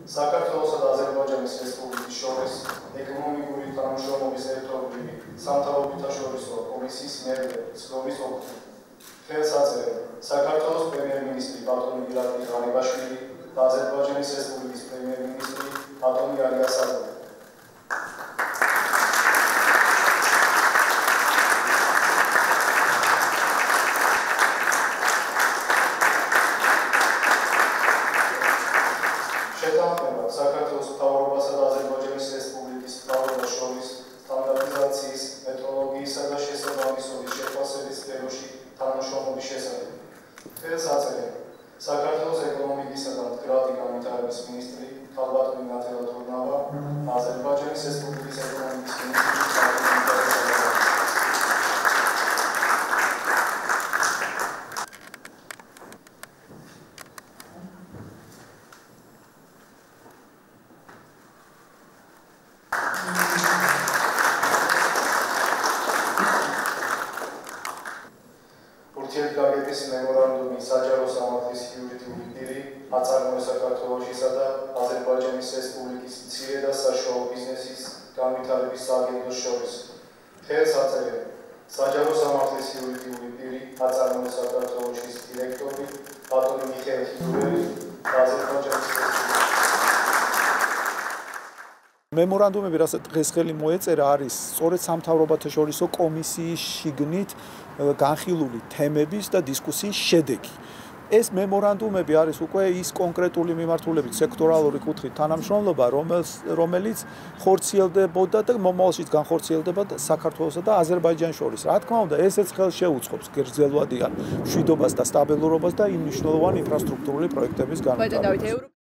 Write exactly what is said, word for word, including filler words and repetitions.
საქართველოსა და აზერბაიჯანის რესპუბლიკის შორის ეკონომიკური თანამშრომლობის ერთობლივი სამთავრობათაშორისო კომისიის მერე სხდომის ოფისი. ხელს აწერენ საქართველოს პრემიერ-მინისტრი ბატონი Irakli Garibashvili და აზერბაიჯანის რესპუბლიკის პრემიერ-მინისტრი ბატონი Irakli. შეთანხმება საქართველოს მთავრობასა და აზერბაიჯანის რესპუბლიკის მთავრობათაშორის სტანდარტიზაციის, მეტროლოგიისა და შესაბამისობის შეფასების სფეროში თანამშრომლობის შესახებ. ხელს აწერენ საქართველოს ეკონომიკისა და მდგრადი განვითარების მინისტრი ქალბატონი ნათელაძე და აზერბაიჯანის რესპუბლიკის ეკონომიკის მინისტრი ურთიერთგაგების მემორანდუმი საჯარო სამართლის იურიდიული პირი აწარმოეს საქართველოსისა და აზერბაიჯანის რესპუბლიკის მცირე და საშუალო ბიზნესის განვითარების სააგენტოს შორის. ხელს აწერენ საჯარო სამართლის იურიდიული პირი აწარმოეს საქართველოსის დირექტორი ბატონი მიხეილ ხილველი და აზერბაიჯანის რესპუბლიკის მემორანდუმები, რასაც დღეს ხელი მოეწერა, არის სწორედ სამთავრობათაშორისო კომისიის შიგნით განხილული თემების და დისკუსიის შედეგი. ეს მემორანდუმები არის უკვე ის კონკრეტული მიმართულებით სექტორალური კუთხით თანამშრომლობა, რომელიც ხორციელდებოდა და მომავალშიც განხორციელდება საქართველოსა და აზერბაიჯანს შორის. რა თქმა უნდა, ესეც ხელს შეუწყობს გრძელვადიან მშვიდობას და სტაბილურობას და იმ მნიშვნელოვანი ინფრასტრუქტურული პროექტების განვითარებას.